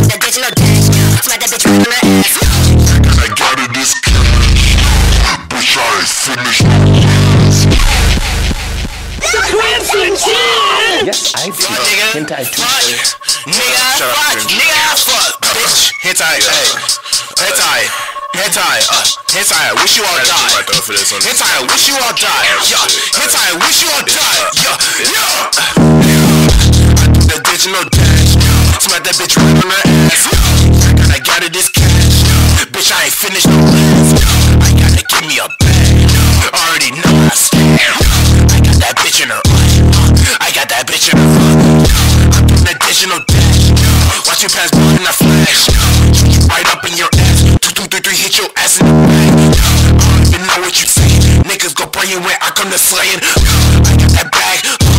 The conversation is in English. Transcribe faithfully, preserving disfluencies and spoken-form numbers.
that bitch no dash. Smack that bitch right on her ass. I got it this cash. Bitch, I ain't finished. The Crimson Chin! Yes, I see. Hentai Fuck, nigga, fuck, nigga, fuck, bitch. Hentai, hey, hentai, hentai, uh, hentai. Wish you all die. Hentai, wish you all die. Yeah, hentai, wish you all die. Yeah, yeah. I do the digital dash. Smack that bitch right on her ass. I got it this cash. Bitch, I ain't finished no last. I gotta give me a bag. Already know I scam. I got that bitch in her eye. I got that bitch in her eye. I'm doing the digital dash. Watch you pass by in a flash. Right up in your ass. Two, two, three, three, hit your ass in the back. I don't even know what you say. Niggas go bring you when I come to slaying. I got that bag.